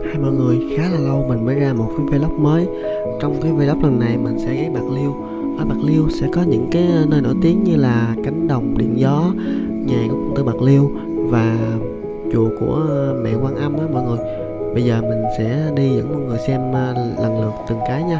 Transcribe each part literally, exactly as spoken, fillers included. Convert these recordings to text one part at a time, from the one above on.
Hai mọi người, khá là lâu mình mới ra một cái vlog mới. Trong cái vlog lần này mình sẽ ghé Bạc Liêu. Ở Bạc Liêu sẽ có những cái nơi nổi tiếng như là cánh đồng điện gió, nhà của công tử Bạc Liêu và chùa của mẹ Quan Âm á mọi người. Bây giờ mình sẽ đi dẫn mọi người xem lần lượt từng cái nha.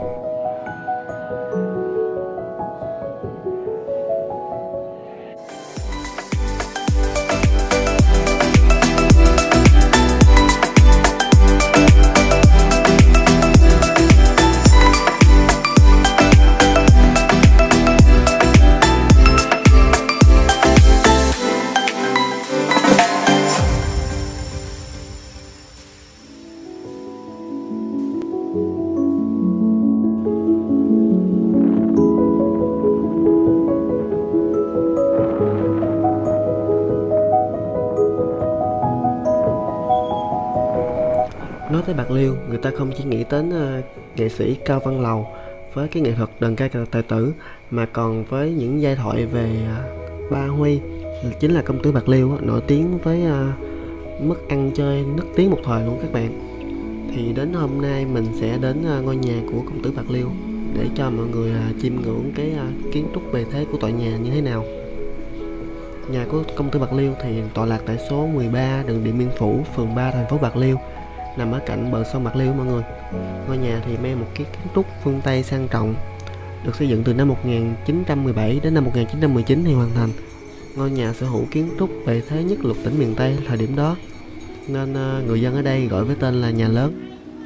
Nói tới Bạc Liêu, người ta không chỉ nghĩ đến uh, nghệ sĩ Cao Văn Lầu với cái nghệ thuật đờn ca tài tử, mà còn với những giai thoại về uh, Ba Huy, chính là công tử Bạc Liêu, nổi tiếng với uh, mức ăn chơi nức tiếng một thời luôn các bạn. Thì đến hôm nay mình sẽ đến uh, ngôi nhà của công tử Bạc Liêu để cho mọi người uh, chiêm ngưỡng cái uh, kiến trúc bề thế của tòa nhà như thế nào. Nhà của công tử Bạc Liêu thì tọa lạc tại số mười ba đường Điện Biên Phủ, phường ba, thành phố Bạc Liêu, nằm ở cạnh bờ sông Bạc Liêu mọi người. Ngôi nhà thì mang một cái kiến trúc phương Tây sang trọng, được xây dựng từ năm một nghìn chín trăm mười bảy đến năm một nghìn chín trăm mười chín thì hoàn thành. Ngôi nhà sở hữu kiến trúc bề thế nhất lục tỉnh miền Tây thời điểm đó, nên uh, người dân ở đây gọi với tên là nhà lớn.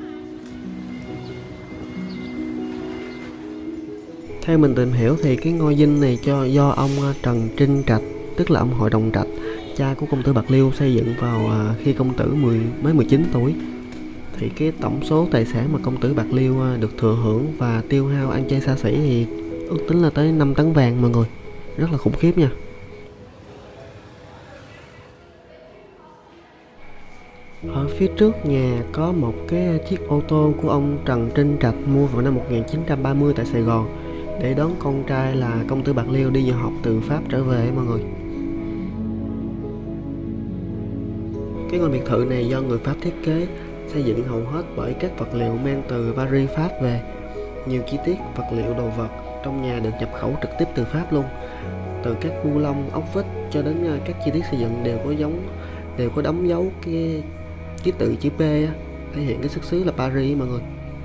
Theo mình tìm hiểu thì cái ngôi dinh này cho do ông Trần Trinh Trạch, tức là ông Hội Đồng Trạch, cha của công tử Bạc Liêu, xây dựng vào uh, khi công tử mười, mới mười chín tuổi. Thì cái tổng số tài sản mà công tử Bạc Liêu được thừa hưởng và tiêu hao ăn chơi xa xỉ thì ước tính là tới năm tấn vàng mọi người, rất là khủng khiếp nha. Ở phía trước nhà có một cái chiếc ô tô của ông Trần Trinh Trạch mua vào năm một nghìn chín trăm ba mươi tại Sài Gòn để đón con trai là công tử Bạc Liêu đi du học từ Pháp trở về mọi người. Cái ngôi biệt thự này do người Pháp thiết kế, xây dựng hầu hết bởi các vật liệu mang từ Paris, Pháp về. Nhiều chi tiết vật liệu đồ vật trong nhà được nhập khẩu trực tiếp từ Pháp luôn. Từ các bu lông, ốc vít cho đến các chi tiết xây dựng đều có giống đều có đóng dấu cái ký tự chữ P á, thể hiện cái xuất xứ là Paris mọi người.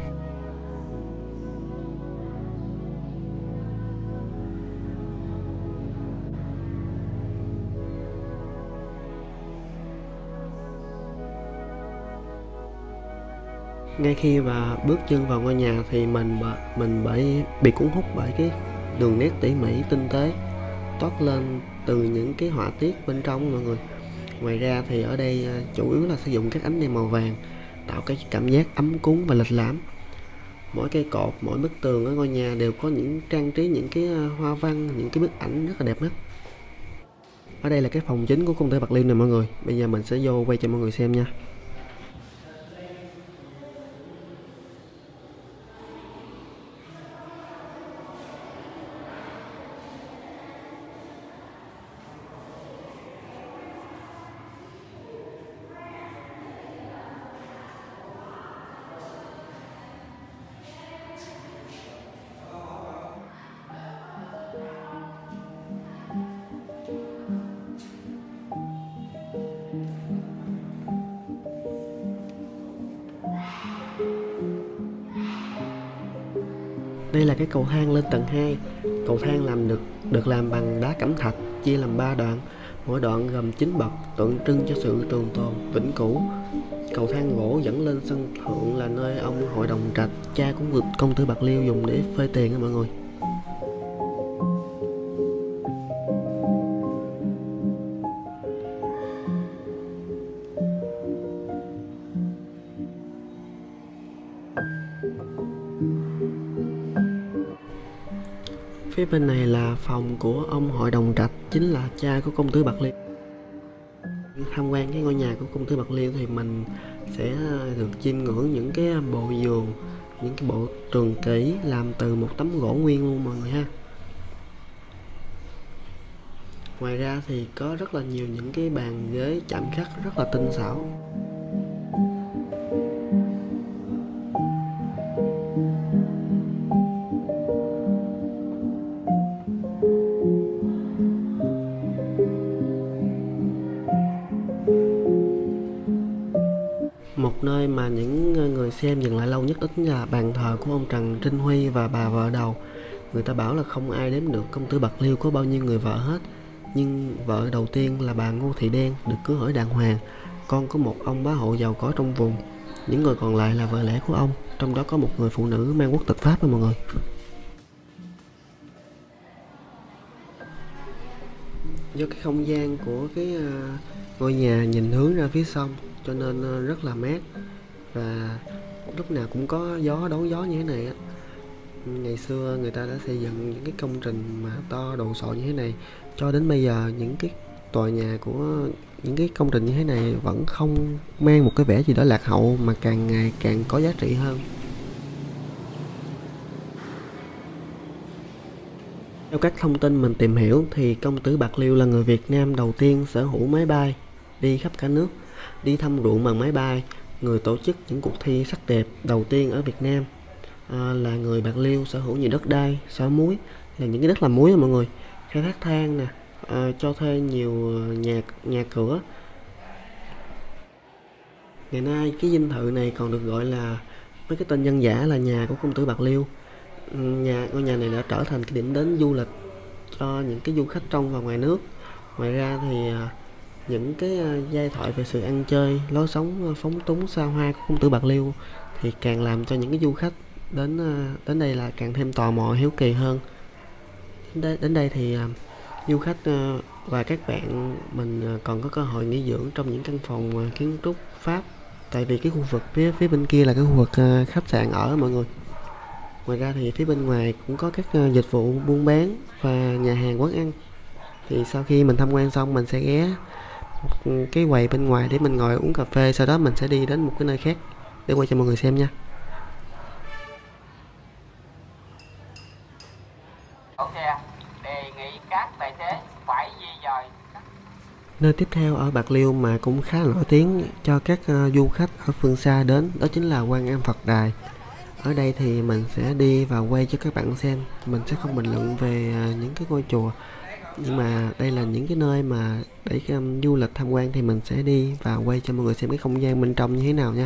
Ngay khi mà bước chân vào ngôi nhà thì mình mình bị bị cuốn hút bởi cái đường nét tỉ mỉ tinh tế toát lên từ những cái họa tiết bên trong mọi người. Ngoài ra thì ở đây chủ yếu là sử dụng các ánh đèn màu vàng, tạo cái cảm giác ấm cúng và lịch lãm. Mỗi cây cột, mỗi bức tường ở ngôi nhà đều có những trang trí, những cái hoa văn, những cái bức ảnh rất là đẹp mắt. Ở đây là cái phòng chính của công tử Bạc Liêu này mọi người. Bây giờ mình sẽ vô quay cho mọi người xem nha. Đây là cái cầu thang lên tầng hai. Cầu thang làm được được làm bằng đá cẩm thạch, chia làm ba đoạn, mỗi đoạn gồm chín bậc, tượng trưng cho sự trường tồn vĩnh cửu. Cầu thang gỗ dẫn lên sân thượng là nơi ông Hội Đồng Trạch, cha của công tử Bạc Liêu, dùng để phơi tiền á mọi người. Phía bên này là phòng của ông Hội Đồng Trạch, chính là cha của công tử Bạc Liêu. Tham quan cái ngôi nhà của công tử Bạc Liêu thì mình sẽ được chiêm ngưỡng những cái bộ giường, những cái bộ tường kỷ làm từ một tấm gỗ nguyên luôn mọi người ha. Ngoài ra thì có rất là nhiều những cái bàn ghế chạm khắc rất là tinh xảo. Một nơi mà những người xem dừng lại lâu nhất đó chính là bàn thờ của ông Trần Trinh Huy và bà vợ đầu. Người ta bảo là không ai đếm được công tử Bạc Liêu có bao nhiêu người vợ hết. Nhưng vợ đầu tiên là bà Ngô Thị Đen được cưới hỏi đàng hoàng, con của một ông bá hộ giàu có trong vùng. Những người còn lại là vợ lẽ của ông, trong đó có một người phụ nữ mang quốc tịch Pháp đó mọi người. Do cái không gian của cái à, ngôi nhà nhìn hướng ra phía sông cho nên à, rất là mát, và lúc nào cũng có gió đón gió như thế này á. Ngày xưa người ta đã xây dựng những cái công trình mà to đồ sộ như thế này, cho đến bây giờ những cái tòa nhà của những cái công trình như thế này vẫn không mang một cái vẻ gì đó lạc hậu, mà càng ngày càng có giá trị hơn. Theo các thông tin mình tìm hiểu thì công tử Bạc Liêu là người Việt Nam đầu tiên sở hữu máy bay đi khắp cả nước, đi thăm ruộng bằng máy bay, người tổ chức những cuộc thi sắc đẹp đầu tiên ở Việt Nam. À, là người Bạc Liêu sở hữu nhiều đất đai, xỏ muối, là những cái đất làm muối đó mọi người, khai thác than nè, à, cho thuê nhiều nhà nhà cửa. Ngày nay cái dinh thự này còn được gọi là với cái tên dân dã là nhà của công tử Bạc Liêu. Nhà ngôi nhà này đã trở thành cái điểm đến du lịch cho những cái du khách trong và ngoài nước. Ngoài ra thì à, những cái à, giai thoại về sự ăn chơi, lối sống à, phóng túng xa hoa của công tử Bạc Liêu thì càng làm cho những cái du khách đến à, đến đây là càng thêm tò mò hiếu kỳ hơn. Đến đây, đến đây thì à, du khách à, và các bạn mình à, còn có cơ hội nghỉ dưỡng trong những căn phòng à, kiến trúc Pháp, tại vì cái khu vực phía phía bên kia là cái khu vực à, khách sạn ở mọi người. Ngoài ra thì phía bên ngoài cũng có các uh, dịch vụ buôn bán và nhà hàng quán ăn. Thì sau khi mình tham quan xong mình sẽ ghé một cái quầy bên ngoài để mình ngồi uống cà phê, sau đó mình sẽ đi đến một cái nơi khác để quay cho mọi người xem nha. Ok, đề nghị các tài xế phải di dời. Nơi tiếp theo ở Bạc Liêu mà cũng khá nổi tiếng cho các uh, du khách ở phương xa đến, đó chính là Quan Âm Phật Đài. Ở đây thì mình sẽ đi và quay cho các bạn xem. Mình sẽ không bình luận về à, những cái ngôi chùa, nhưng mà đây là những cái nơi mà để um, du lịch tham quan thì mình sẽ đi và quay cho mọi người xem cái không gian bên trong như thế nào nha.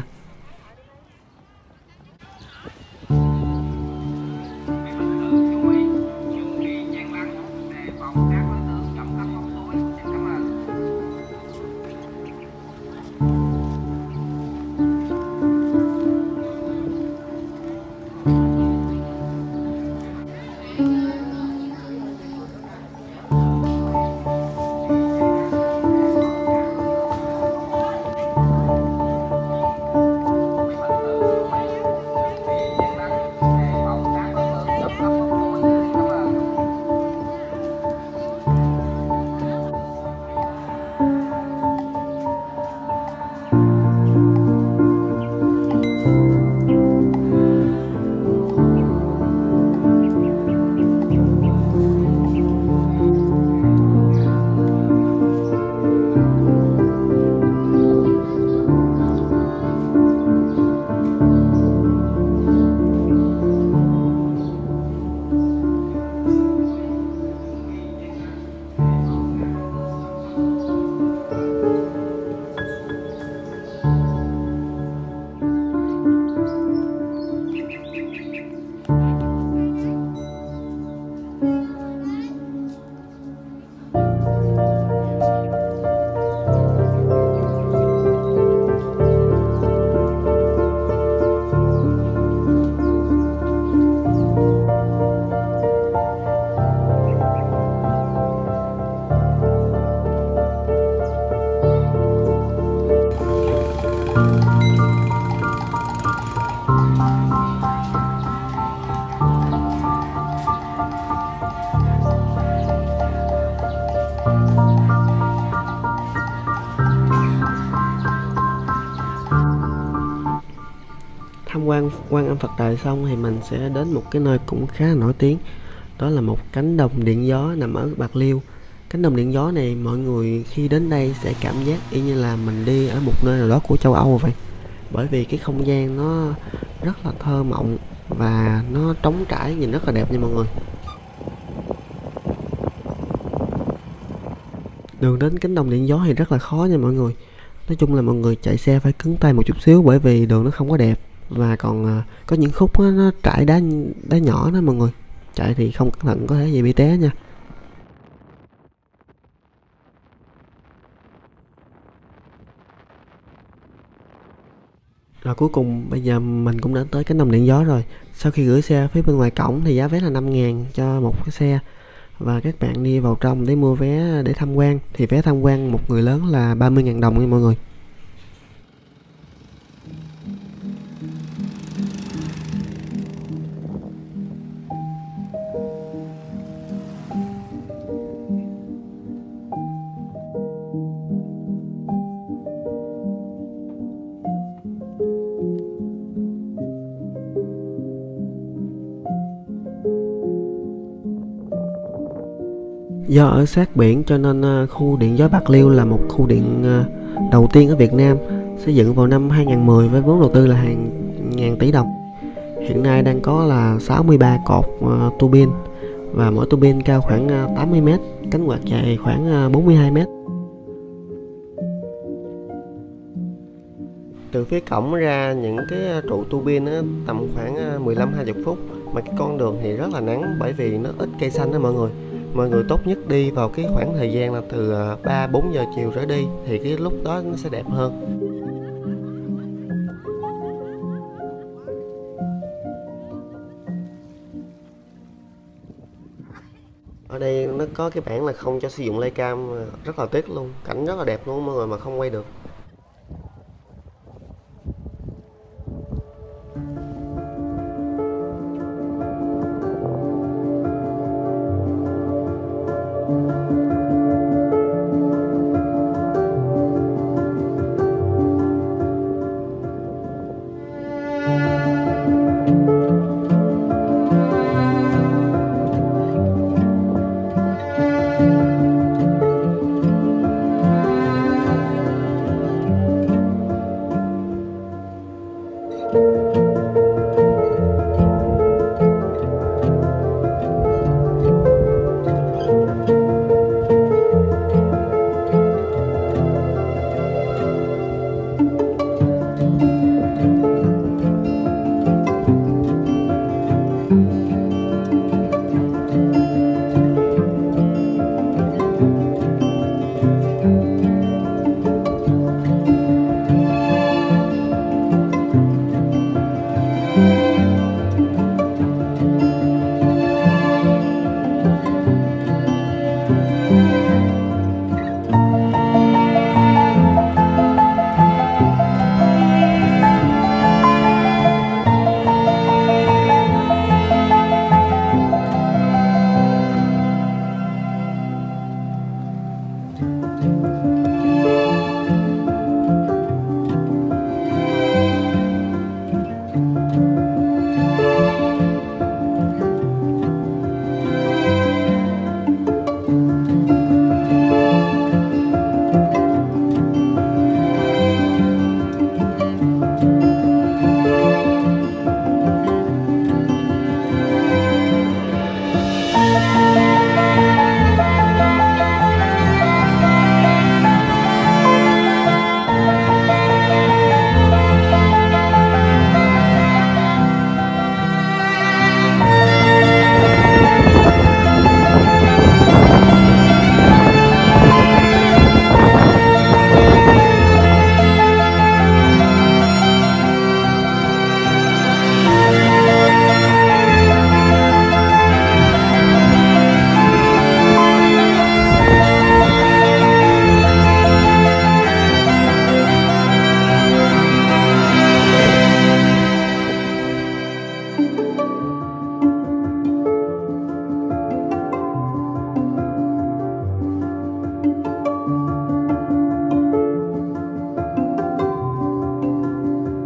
Tham quan Quan Âm Phật Đài xong thì mình sẽ đến một cái nơi cũng khá là nổi tiếng, đó là một cánh đồng điện gió nằm ở Bạc Liêu. Cánh đồng điện gió này mọi người khi đến đây sẽ cảm giác y như là mình đi ở một nơi nào đó của châu Âu vậy, bởi vì cái không gian nó rất là thơ mộng và nó trống trải, nhìn rất là đẹp nha mọi người. Đường đến cánh đồng điện gió thì rất là khó nha mọi người. Nói chung là mọi người chạy xe phải cứng tay một chút xíu, bởi vì đường nó không có đẹp, và còn à, có những khúc á, nó trải đá đá nhỏ đó mọi người. Chạy thì không cẩn thận có thể gì bị té nha. Rồi cuối cùng bây giờ mình cũng đã tới cánh đồng điện gió rồi. Sau khi gửi xe phía bên ngoài cổng thì giá vé là năm ngàn cho một cái xe. Và các bạn đi vào trong để mua vé để tham quan. Thì vé tham quan một người lớn là ba mươi ngàn đồng nha mọi người. Do ở sát biển cho nên khu điện gió Bạc Liêu là một khu điện đầu tiên ở Việt Nam, xây dựng vào năm hai không một không với vốn đầu tư là hàng ngàn tỷ đồng. Hiện nay đang có là sáu mươi ba cột uh, tua bin, và mỗi tua bin cao khoảng uh, tám mươi mét, cánh quạt dài khoảng uh, bốn mươi hai mét. Từ phía cổng ra những cái trụ tua bin á, tầm khoảng mười lăm đến hai mươi phút, mà cái con đường thì rất là nắng bởi vì nó ít cây xanh đó mọi người. Mọi người tốt nhất đi vào cái khoảng thời gian là từ ba bốn giờ chiều trở đi, thì cái lúc đó nó sẽ đẹp hơn. Ở đây nó có cái bảng là không cho sử dụng Lighcam, rất là tiếc luôn, cảnh rất là đẹp luôn mọi người mà không quay được.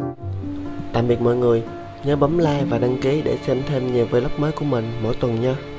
Tạm biệt mọi người, nhớ bấm like và đăng ký để xem thêm nhiều vlog mới của mình mỗi tuần nha.